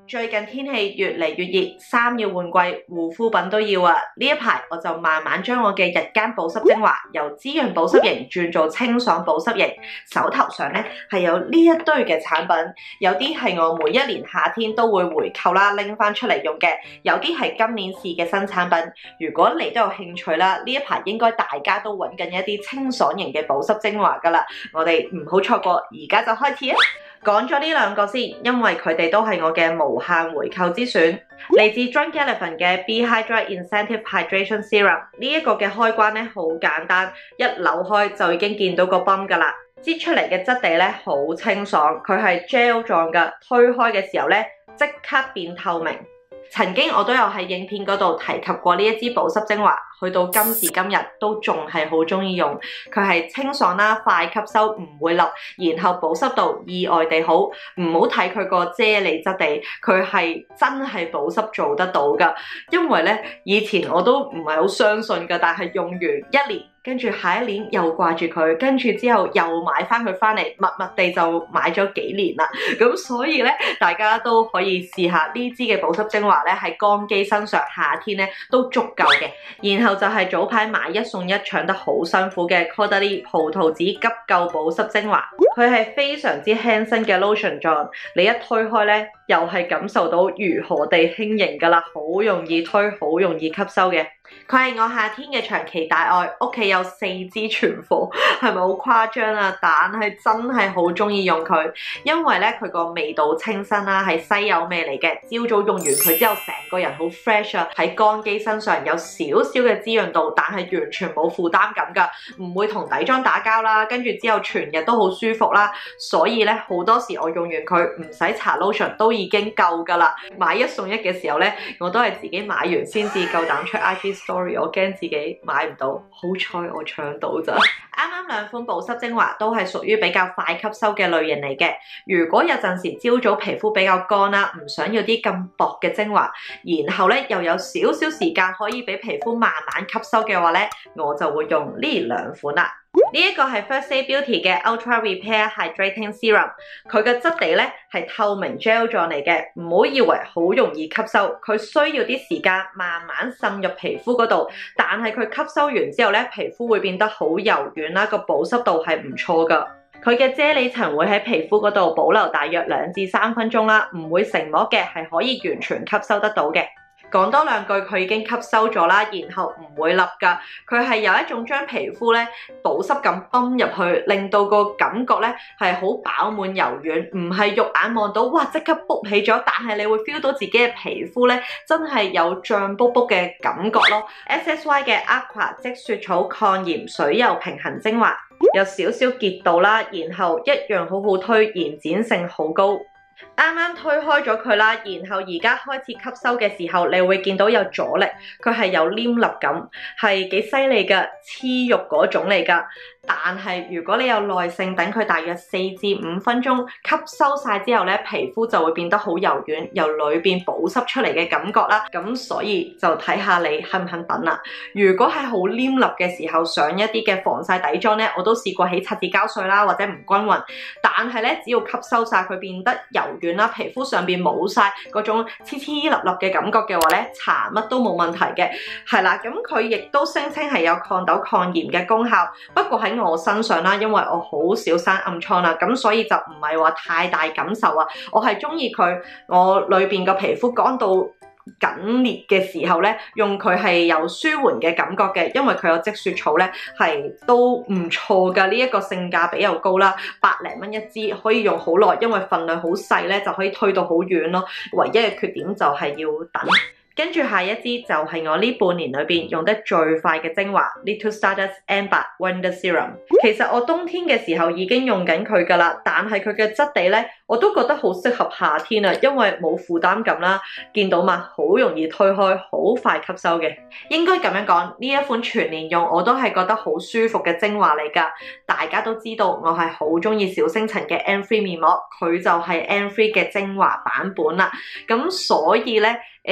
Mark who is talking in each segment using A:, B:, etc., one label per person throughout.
A: 最近天氣越嚟越熱，衫要換季，護膚品都要啊！呢一排我就慢慢將我嘅日間保濕精華由滋潤保濕型轉做清爽保濕型。手頭上咧係有呢一堆嘅產品，有啲係我每一年夏天都會回購啦，拎翻出嚟用嘅，有啲係今年試嘅新產品。如果你都有興趣啦，呢一排應該大家都揾緊一啲清爽型嘅保濕精華㗎啦，我哋唔好錯過，而家就開始啊！講咗呢兩個先，因為佢哋都係我嘅無限回購之選。嚟自 Drunk Elephant 嘅 Be Hydra Incentive Hydration Serum 呢一個嘅開關咧好簡單，一扭開就已經見到個泵㗎啦。擠出嚟嘅質地咧好清爽，佢係 gel 狀㗎，推開嘅時候咧即刻變透明。曾經我都有喺影片嗰度提及過呢一支保濕精華，去到今時今日都仲係好鍾意用。佢係清爽啦，快吸收，唔會立，然後保濕度意外地好。唔好睇佢個啫喱質地，佢係真係保濕做得到㗎。因為咧以前我都唔係好相信㗎，但係用完一年，跟住下一年又掛住佢，跟住之後又買翻佢翻嚟，默默地就買咗幾年啦。咁所以咧，大家都可以試下呢支嘅保濕精華咧，喺乾肌身上夏天咧都足夠嘅。然後就係早排買一送一搶得好辛苦嘅 Caudalie 葡萄籽急救保濕精華，佢係非常之輕身嘅 lotion 狀，你一推開咧，又係感受到如何地輕盈㗎啦，好容易推，好容易吸收嘅。佢係我夏天嘅長期大愛，屋企有4支存貨，係咪好誇張啊？但係真係好鍾意用佢，因為咧佢個味道清新啦，係西柚味嚟嘅。朝早用完佢之後，成個人好 fresh 啊！喺乾肌身上有少少嘅滋潤度，但係完全冇負擔感㗎，唔會同底妝打交啦。跟住之後全日都好舒服啦，所以咧好多時我用完佢唔使搽 lotion 都已經夠㗎啦。買一送一嘅時候咧，我都係自己買完先至夠膽出 IG story， 我驚自己買唔到，好彩我搶到咋。啱啱兩款保濕精華都係屬於比較快吸收嘅類型嚟嘅。如果有陣時朝早皮膚比較乾啦，唔想要啲咁薄嘅精華，然後咧又有少少時間可以俾皮膚慢慢吸收嘅話咧，我就會用呢兩款啦。呢一個係 First Aid Beauty 嘅 Ultra Repair Hydrating Serum， 佢嘅質地咧係透明 gel 狀嚟嘅，唔好以為好容易吸收，佢需要啲時間慢慢滲入皮膚嗰度，但係佢吸收完之後咧，皮膚會變得好柔軟啦，個保濕度係唔錯㗎。佢嘅啫喱層會喺皮膚嗰度保留大約2至3分鐘啦，唔會成膜嘅，係可以完全吸收得到嘅。講多兩句，佢已經吸收咗啦，然後唔會笠㗎。佢係有一種將皮膚咧保濕感泵入去，令到個感覺咧係好飽滿柔軟，唔係肉眼望到哇即刻卜起咗，但係你會 feel 到自己嘅皮膚咧真係有脹卜卜嘅感覺咯。SSY 嘅 Aqua 積雪草抗炎水油平衡精華有少少結度啦，然後一樣好好推，延展性好高。啱啱推開咗佢啦，然後而家開始吸收嘅時候，你會見到有阻力，佢係有黏力感，係幾犀利㗎，黐肉嗰種嚟㗎。但係如果你有耐性，等佢大約4至5分鐘吸收晒之後咧，皮膚就會變得好柔軟，由裏邊保濕出嚟嘅感覺啦。咁所以就睇下你肯唔肯等啦。如果係好黏立嘅時候，上一啲嘅防曬底妝咧，我都試過起擦紙膠水啦，或者唔均勻。但係咧，只要吸收晒佢變得柔軟啦，皮膚上邊冇晒嗰種黐黐粒粒嘅感覺嘅話咧，搽乜都冇問題嘅。係啦，咁佢亦都聲稱係有抗痘抗炎嘅功效，不過喺我身上啦，因為我好少生暗瘡啦，咁所以就唔係話太大感受啊。我係中意佢，我裏邊個皮膚乾到緊裂嘅時候咧，用佢係有舒緩嘅感覺嘅，因為佢有積雪草咧，係都唔錯噶。呢一個性價比又高啦，100零蚊一支，可以用好耐，因為份量好細咧，就可以推到好遠咯。唯一嘅缺點就係要等。跟住下一支就係我呢半年裏邊用得最快嘅精華 Little Stardust Amber Wonder Serum。其實我冬天嘅時候已經用緊佢㗎啦，但係佢嘅質地咧，我都覺得好適合夏天啊，因為冇負擔感啦，見到嘛，好容易推開，好快吸收嘅。應該咁樣講，呢一款全年用我都係覺得好舒服嘅精華嚟㗎。大家都知道我係好鍾意小星塵嘅 M3 面膜，佢就係 M3 嘅精華版本啦。咁所以咧，佢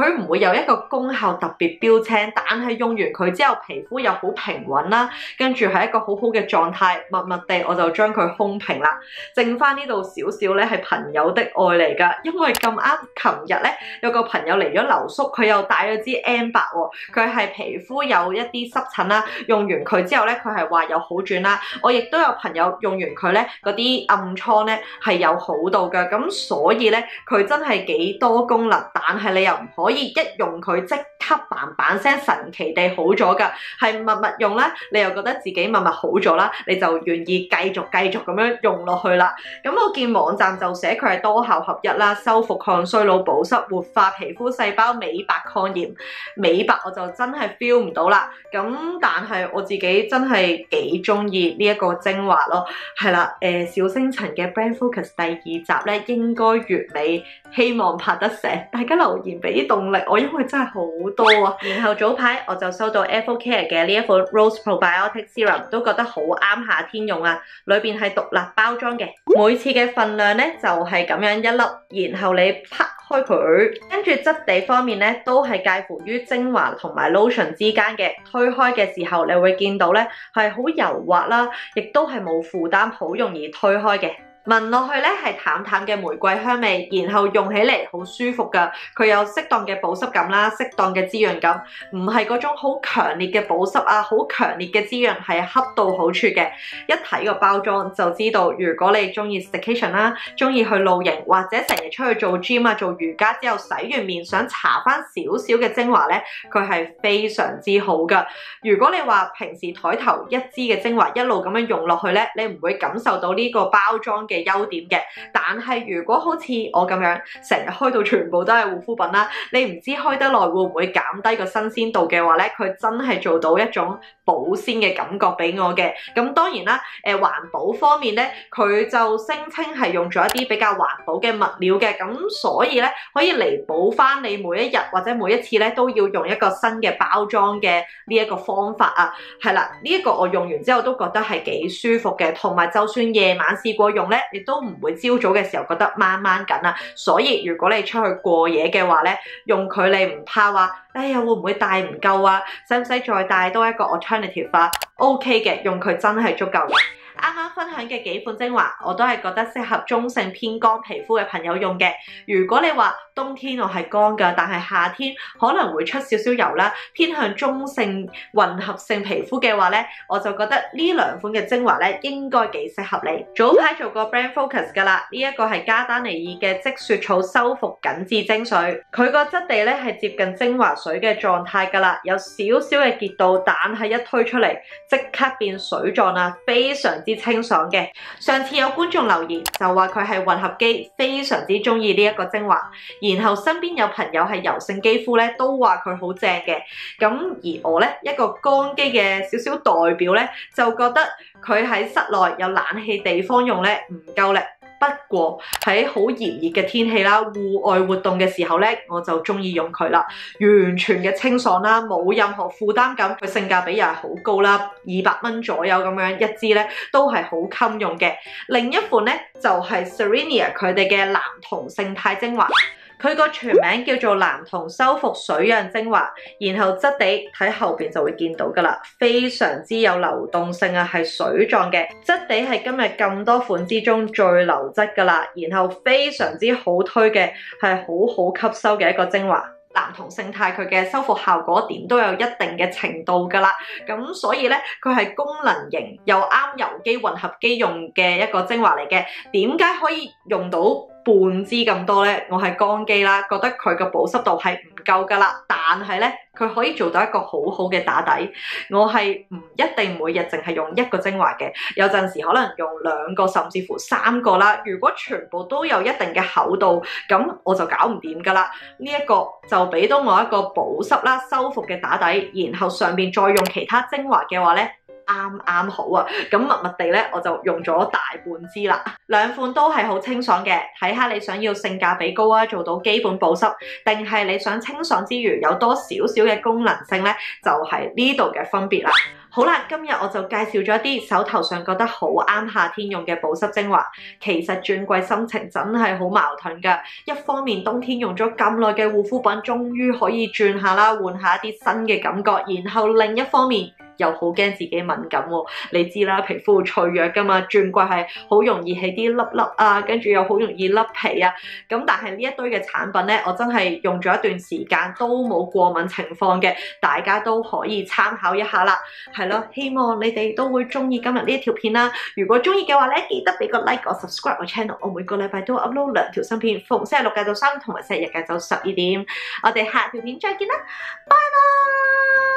A: 佢唔會有一個功效特別標青，但係用完佢之後皮膚又好平穩啦，跟住係一個好好嘅狀態，默默地我就將佢烘平啦。剩翻呢度少少咧係朋友的愛嚟㗎，因為咁啱琴日咧有個朋友嚟咗留宿，佢又帶咗支 Amber 喎，佢係皮膚有一啲濕疹啦，用完佢之後咧佢係話有好轉啦。我亦都有朋友用完佢咧嗰啲暗瘡咧係有好到㗎，咁所以咧佢真係幾多功能，但係你又唔可以一用佢即刻嘭嘭聲神奇地好咗㗎，係默默用咧，你又覺得自己默默好咗啦，你就願意繼續咁樣用落去啦。咁我見網站就寫佢係多效合一啦，修復抗衰老、保濕、活化皮膚細胞、美白抗炎。美白我就真係 feel 唔到啦，咁但係我自己真係幾中意呢一個精華咯。係啦，小星塵嘅 Brand Focus 第二集咧應該月尾，希望拍得成，大家留言俾啲動力我，因為真係好多啊。然後早排我就收到 FOCare 嘅呢一款 Rose Probiotic Serum， 都覺得好啱夏天用啊，裏邊係獨立包裝嘅，每次嘅份量咧就係咁樣一粒，然後你啪開佢，跟住質地方面咧都係介乎於精華同埋 lotion 之間嘅，推開嘅時候你會見到咧係好柔滑啦，亦都係冇負擔，好容易推開嘅。聞落去咧係淡淡嘅玫瑰香味，然後用起嚟好舒服㗎。佢有適當嘅保濕感啦，適當嘅滋潤感，唔係嗰種好強烈嘅保濕啊，好強烈嘅滋潤，係恰到好處嘅。一睇個包裝就知道，如果你中意 staycation 啦，中意去露營或者成日出去做 gym 啊、做瑜伽之後洗完面想搽翻少少嘅精華咧，佢係非常之好㗎。如果你話平時枱頭一支嘅精華一路咁樣用落去咧，你唔會感受到呢個包裝嘅優點嘅，但係如果好似我咁樣成日開到全部都係護膚品啦，你唔知開得耐會唔會減低個新鮮度嘅話咧，佢真係做到一種保鮮嘅感覺俾我嘅。咁當然啦，環保方面咧，佢就聲稱係用咗一啲比較環保嘅物料嘅，咁所以咧可以彌補翻你每一日或者每一次咧都要用一個新嘅包裝嘅呢一個方法啊。係啦，呢一個我用完之後都覺得係幾舒服嘅，同埋就算夜晚試過用咧，亦都唔會朝早嘅時候覺得掹掹緊啊。所以如果你出去過夜嘅話咧，用佢你唔怕話，哎呀會唔會帶唔夠啊？使唔使再帶多一個 alternative 啊？OK 嘅，用佢真係足夠嘅。啱啱分享嘅幾款精華，我都係覺得適合中性偏乾皮膚嘅朋友用嘅。如果你話冬天我係乾㗎，但係夏天可能會出少少油啦，偏向中性混合性皮膚嘅話咧，我就覺得呢兩款嘅精華咧應該幾適合你。早排做過 Brand Focus 㗎啦，呢一個係加丹尼爾嘅積雪草修復緊緻精水，佢個質地咧係接近精華水嘅狀態㗎啦，有少少嘅結度，但係一推出嚟即刻變水狀啊，非常之清爽嘅。上次有觀眾留言就話佢係混合肌，非常之中意呢一個精華。然後身邊有朋友係油性肌膚咧，都話佢好正嘅。咁而我咧一個乾肌嘅少少代表咧，就覺得佢喺室內有冷氣地方用咧唔夠力。不過喺好炎熱嘅天氣啦，戶外活動嘅時候咧，我就中意用佢啦，完全嘅清爽啦，冇任何負擔感，佢性價比又係好高啦，200蚊左右咁樣一支咧，都係好襟用嘅。另一款咧就係 Serenia 佢哋嘅藍銅勝肽精華。佢個全名叫做藍銅修復水漾精華，然後質地喺後邊就會見到㗎啦，非常之有流動性啊，係水狀嘅質地係今日咁多款之中最流質㗎啦，然後非常之好推嘅，係好好吸收嘅一個精華。藍銅勝肽佢嘅修復效果點都有一定嘅程度㗎啦，咁所以咧佢係功能型又啱油肌混合肌用嘅一個精華嚟嘅。點解可以用到半支咁多咧？我係乾肌啦，覺得佢嘅保濕度係唔夠㗎啦，但係咧佢可以做到一個好好嘅打底。我係唔一定每日淨係用一個精華嘅，有陣時可能用2個甚至乎3個啦。如果全部都有一定嘅厚度，咁我就搞唔掂㗎啦。呢一個就俾到我一個保濕啦、修復嘅打底，然後上邊再用其他精華嘅話咧，啱啱好啊！咁默默地咧，我就用咗大半支啦。兩款都係好清爽嘅，睇下你想要性價比高啊，做到基本保濕，定係你想清爽之餘有多少少嘅功能性咧，就係呢度嘅分別啦。 好啦，今日我就介紹咗一啲手頭上覺得好啱夏天用嘅保濕精華。其實轉季心情真係好矛盾㗎，一方面冬天用咗咁耐嘅護膚品，終於可以轉下啦，換下一啲新嘅感覺。然後另一方面，又好驚自己敏感喎，你知啦，皮膚好脆弱㗎嘛，轉季係好容易起啲粒粒啊，跟住又好容易甩皮啊。咁但係呢一堆嘅產品咧，我真係用咗一段時間都冇過敏情況嘅，大家都可以參考一下啦。係咯，希望你哋都會中意今日呢一條片啦。如果中意嘅話咧，記得俾個 like 我 subscribe 我 channel， 我每個禮拜都 upload 2條新片，逢星期六晏晝3同埋星期日晏晝12點。我哋下條片再見啦，拜拜。